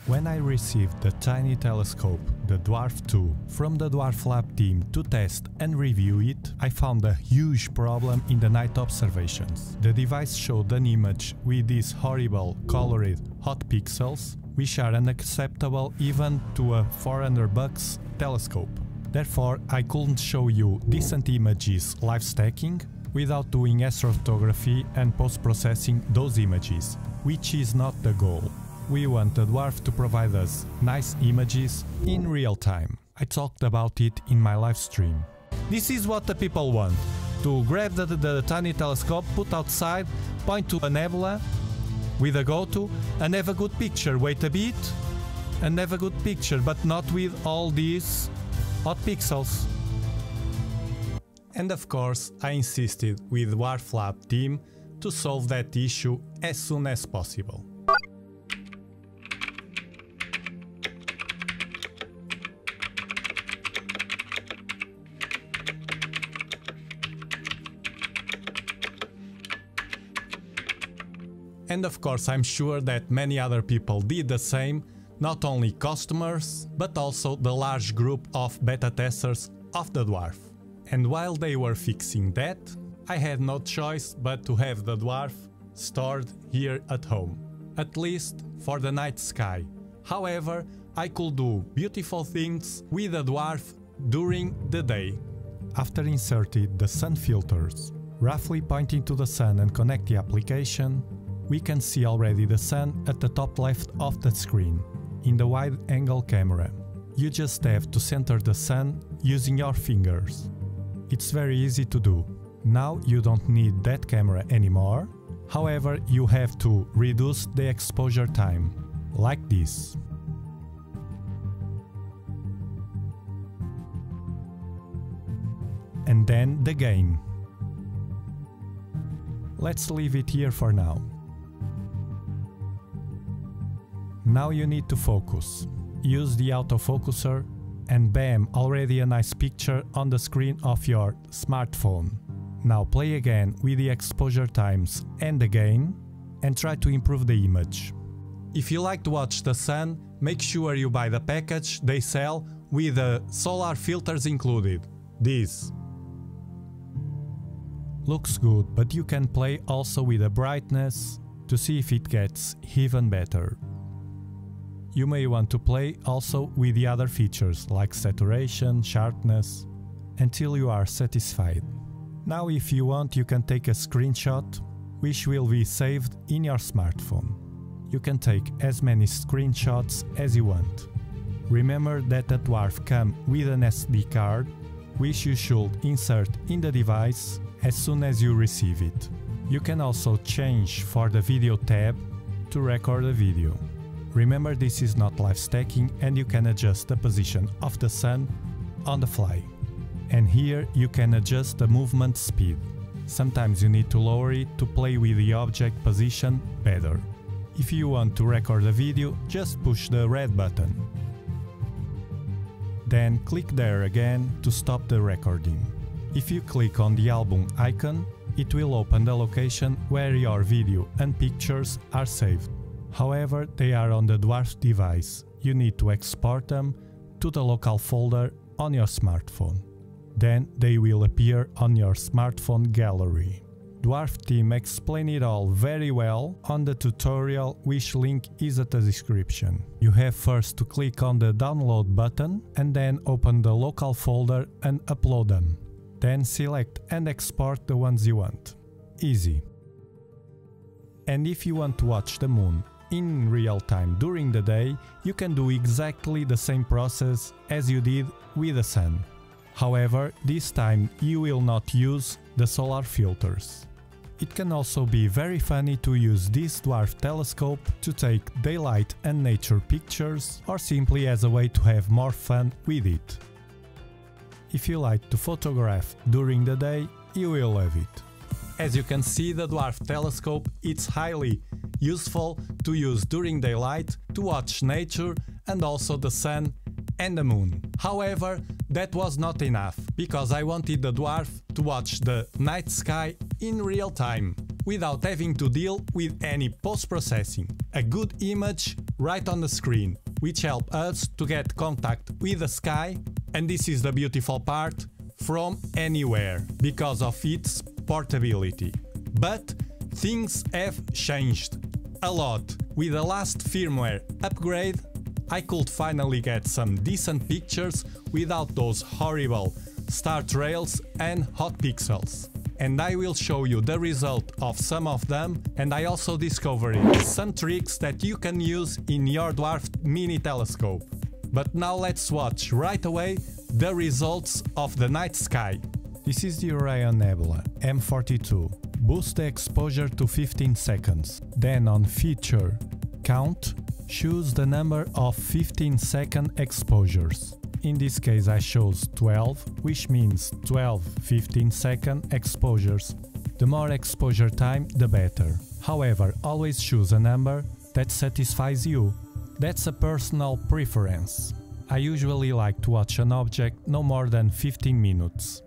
When I received the tiny telescope, the Dwarf 2, from the Dwarf Lab team to test and review it, I found a huge problem in the night observations. The device showed an image with these horrible, colored, hot pixels, which are unacceptable even to a $400 telescope. Therefore, I couldn't show you decent images live stacking without doing astrophotography and post-processing those images, which is not the goal. We want the Dwarf to provide us nice images in real time. I talked about it in my live stream. This is what the people want: to grab the tiny telescope, put outside, point to a nebula with a GoTo and have a good picture. Wait a bit and have a good picture, but not with all these hot pixels. And of course, I insisted with Dwarf Lab team to solve that issue as soon as possible. And of course, I'm sure that many other people did the same, not only customers, but also the large group of beta testers of the Dwarf. And while they were fixing that, I had no choice but to have the Dwarf stored here at home, at least for the night sky. However, I could do beautiful things with the Dwarf during the day. After inserting the sun filters, roughly pointing to the sun and connect the application, we can see already the sun at the top left of the screen, in the wide-angle camera. You just have to center the sun using your fingers. It's very easy to do. Now you don't need that camera anymore. However, you have to reduce the exposure time, like this. And then the gain. Let's leave it here for now. Now you need to focus. Use the autofocuser and bam, already a nice picture on the screen of your smartphone. Now play again with the exposure times and the gain and try to improve the image. If you like to watch the sun, make sure you buy the package they sell with the solar filters included. This looks good, but you can play also with the brightness to see if it gets even better. You may want to play also with the other features like saturation, sharpness, until you are satisfied. Now if you want, you can take a screenshot, which will be saved in your smartphone. You can take as many screenshots as you want. Remember that the Dwarf comes with an SD card, which you should insert in the device as soon as you receive it. You can also change for the video tab to record a video. Remember, this is not live stacking and you can adjust the position of the sun on the fly. And here you can adjust the movement speed. Sometimes you need to lower it to play with the object position better. If you want to record a video, just push the red button. Then click there again to stop the recording. If you click on the album icon, it will open the location where your video and pictures are saved. However, they are on the Dwarf device. You need to export them to the local folder on your smartphone. Then they will appear on your smartphone gallery. Dwarf team explain it all very well on the tutorial, which link is at the description. You have first to click on the download button and then open the local folder and upload them. Then select and export the ones you want. Easy. And if you want to watch the moon in real time during the day, you can do exactly the same process as you did with the sun. However, this time you will not use the solar filters. It can also be very funny to use this Dwarf telescope to take daylight and nature pictures, or simply as a way to have more fun with it. If you like to photograph during the day, you will love it. As you can see, the Dwarf telescope is highly useful to use during daylight to watch nature and also the sun and the moon. However, that was not enough, because I wanted the Dwarf to watch the night sky in real time, without having to deal with any post-processing. A good image right on the screen, which help us to get contact with the sky, and this is the beautiful part, from anywhere, because of its portability. But things have changed a lot. With the last firmware upgrade, I could finally get some decent pictures without those horrible star trails and hot pixels. And I will show you the result of some of them, and I also discovered some tricks that you can use in your Dwarf Mini Telescope. But now let's watch right away the results of the night sky. This is the Orion Nebula M42. Boost the exposure to 15 seconds. Then on Feature Count, choose the number of 15-second exposures. In this case I chose 12, which means 12 15-second exposures. The more exposure time, the better. However, always choose a number that satisfies you. That's a personal preference. I usually like to watch an object no more than 15 minutes.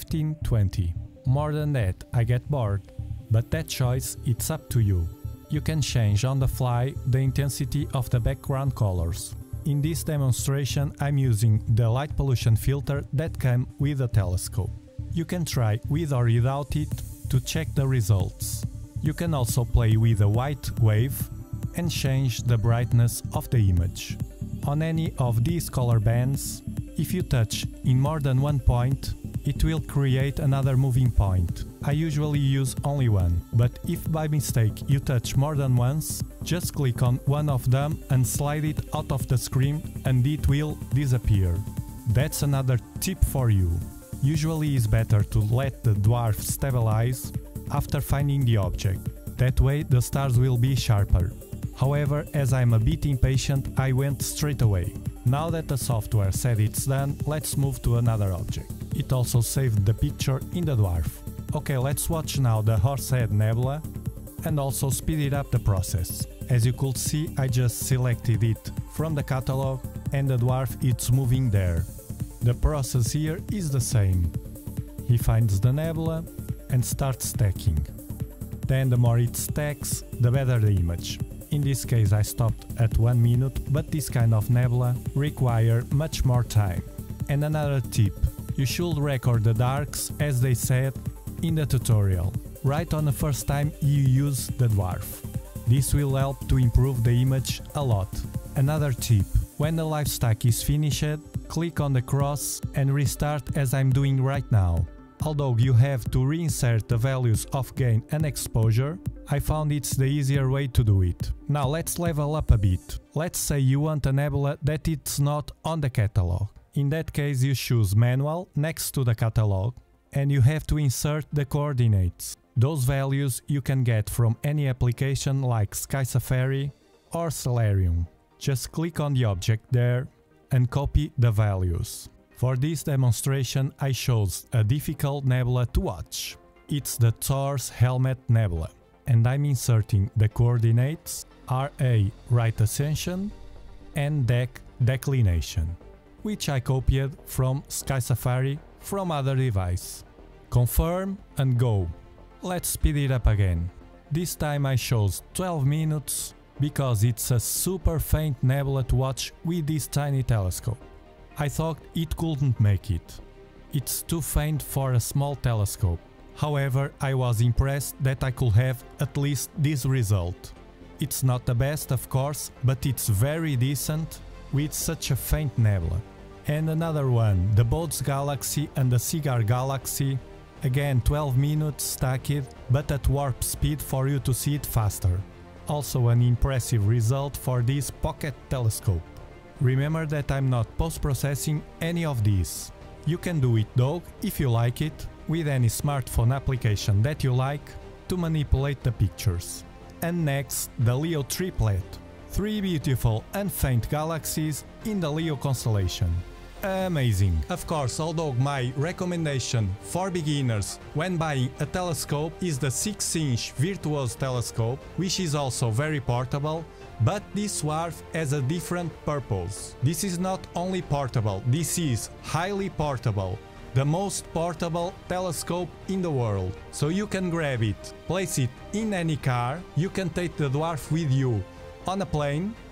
15-20. More than that, I get bored. But that choice, it's up to you. You can change on the fly the intensity of the background colors. In this demonstration, I'm using the light pollution filter that came with the telescope. You can try with or without it to check the results. You can also play with a white wave and change the brightness of the image. On any of these color bands, if you touch in more than one point, it will create another moving point. I usually use only one, but if by mistake you touch more than once, just click on one of them and slide it out of the screen and it will disappear. That's another tip for you. Usually it's better to let the dwarf stabilize after finding the object. That way the stars will be sharper. However, as I'm a bit impatient, I went straight away. Now that the software said it's done, let's move to another object. It also saved the picture in the dwarf. Okay, let's watch now the Horsehead Nebula and also speed it up the process. As you could see, I just selected it from the catalog and the dwarf it's moving there. The process here is the same. He finds the nebula and starts stacking. Then the more it stacks, the better the image. In this case I stopped at 1 minute, but this kind of nebula require much more time. And another tip, you should record the darks as they said in the tutorial, right on the first time you use the dwarf. This will help to improve the image a lot. Another tip, when the live stack is finished, click on the cross and restart as I'm doing right now. Although you have to reinsert the values of gain and exposure, I found it's the easier way to do it. Now let's level up a bit. Let's say you want a nebula that it's not on the catalog. In that case you choose Manual next to the catalog and you have to insert the coordinates. Those values you can get from any application like Sky Safari or Stellarium. Just click on the object there and copy the values. For this demonstration I chose a difficult nebula to watch. It's the Thor's Helmet Nebula, and I'm inserting the coordinates RA right ascension and declination, which I copied from Sky Safari from other device. Confirm and go. Let's speed it up again. This time I chose 12 minutes because it's a super faint nebula to watch with this tiny telescope. I thought it couldn't make it. It's too faint for a small telescope. However, I was impressed that I could have at least this result. It's not the best, of course, but it's very decent with such a faint nebula. And another one, the Bode Galaxy and the Cigar Galaxy. Again 12 minutes stacked, but at warp speed for you to see it faster. Also an impressive result for this pocket telescope. Remember that I'm not post-processing any of these. You can do it though, if you like it, with any smartphone application that you like, to manipulate the pictures. And next, the Leo triplet. 3 beautiful and faint galaxies in the Leo constellation. Amazing! Of course, although my recommendation for beginners when buying a telescope is the 6-inch Virtuos telescope, which is also very portable, but this dwarf has a different purpose. This is not only portable, this is highly portable. The most portable telescope in the world. So you can grab it, place it in any car, you can take the dwarf with you on a plane,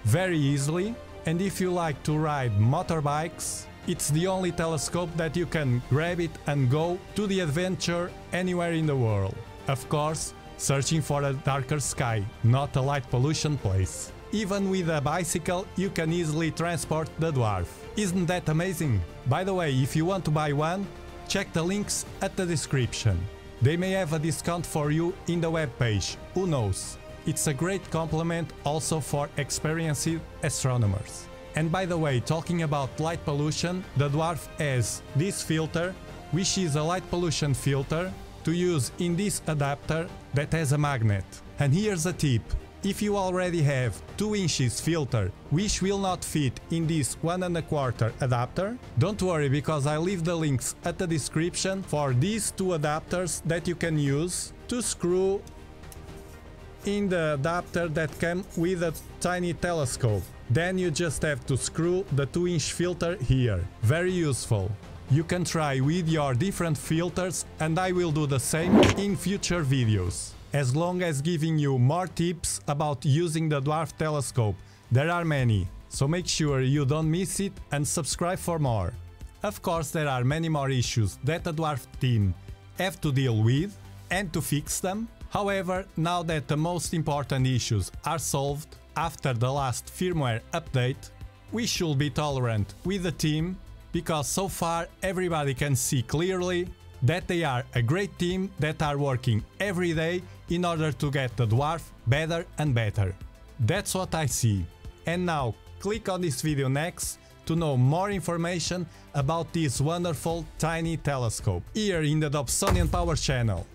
very easily, and if you like to ride motorbikes, it's the only telescope that you can grab it and go to the adventure anywhere in the world. Of course, searching for a darker sky, not a light pollution place. Even with a bicycle, you can easily transport the dwarf. Isn't that amazing? By the way, if you want to buy one, check the links at the description. They may have a discount for you in the webpage, who knows? It's a great compliment also for experienced astronomers. And by the way, talking about light pollution, the dwarf has this filter, which is a light pollution filter to use in this adapter that has a magnet. And here's a tip. If you already have 2 inches filter which will not fit in this 1 1/4 adapter, don't worry, because I leave the links at the description for these 2 adapters that you can use to screw in the adapter that come with a tiny telescope. Then you just have to screw the 2-inch filter here. Very useful. You can try with your different filters, and I will do the same in future videos. As long as giving you more tips about using the dwarf telescope. There are many, so make sure you don't miss it and subscribe for more. Of course, there are many more issues that the dwarf team have to deal with and to fix them. However, now that the most important issues are solved after the last firmware update, we should be tolerant with the team, because so far everybody can see clearly that they are a great team that are working every day in order to get the dwarf better and better. That's what I see. And now click on this video next to know more information about this wonderful tiny telescope here in the Dobsonian Power channel.